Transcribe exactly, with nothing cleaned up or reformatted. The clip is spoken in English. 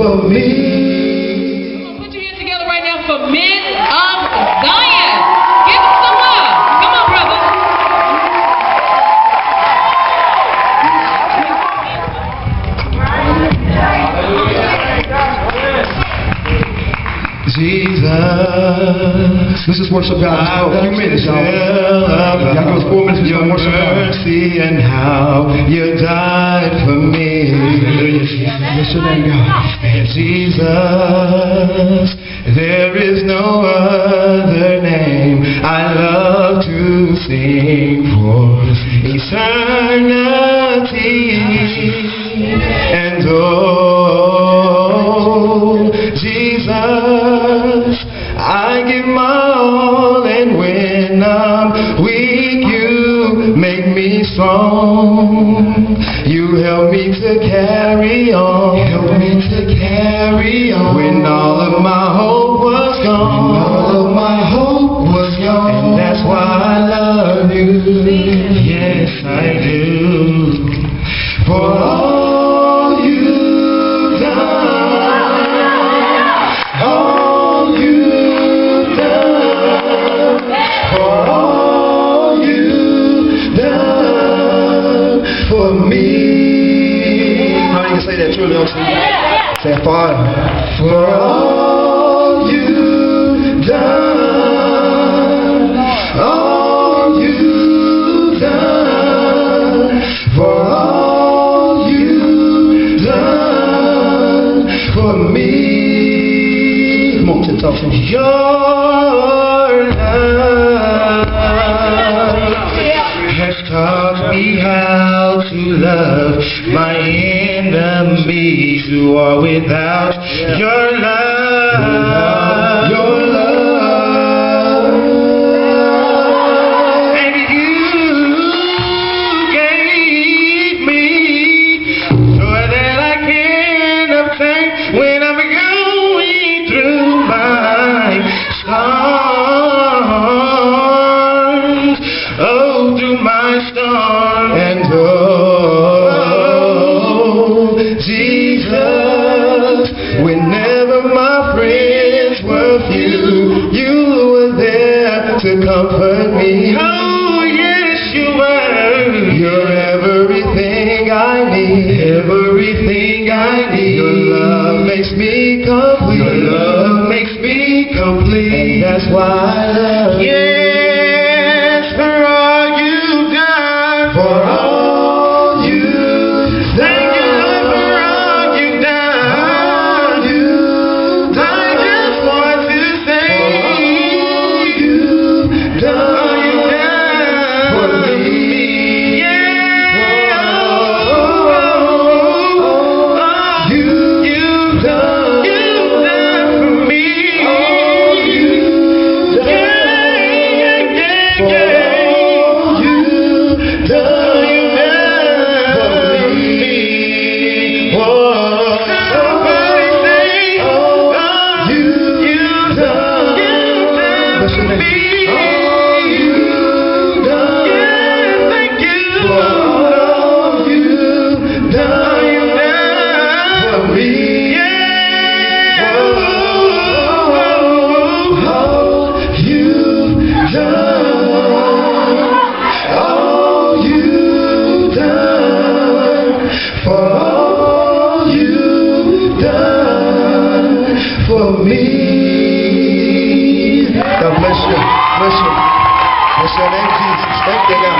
for me. Come on, put your hands together right now for Men of Zion. Give them some love. Come on, brothers. Jesus, This is worship God. how A few minutes, y'all. Y'all Y'all give us four minutes to your worship God. mercy and how you died for me. Bless your name, God. And Jesus, there is no other name I love to sing for eternity. And oh, Jesus, I give my all, and when I'm weak, you make me strong. You help me to carry on, help me to carry on. When all of my hope was gone, all of my hope was gone. And that's why I love you, yes I do. For all you've done, all you've done, for all you've done for me. How many can say that truly? Say it, Father. For all you've done, all you've done, for all you've done for me. Come on, tip top. Your love has taught me how to love my enemies who are without your love. Your love. And you gave me so that I can obtain when I'm going through my storms. Oh, through my storm. And oh, Jesus, whenever my friends were few, you were there to comfort me. Oh, yes, you were. You're everything I need, everything I need. Your love makes me complete. Your love makes me complete. And that's why I love you. Yes, for all you've done, for all you've done. Thank you, Lord, for all you've done. All you've done. I just want to say, for all you've done, all you've done for me. Yeah, oh, you've done, you've done for me. All you've done, yeah, yeah, yeah. You've done, you've done for me. Whoa, somebody say, oh, you've done, you've done for me. All you've done, yeah, thank you for all you've done, you've done for me. Yeah, oh, all you've done, all you've done, for all you've done for me. God bless you. Bless you. Bless your name, Jesus. Thank you, God.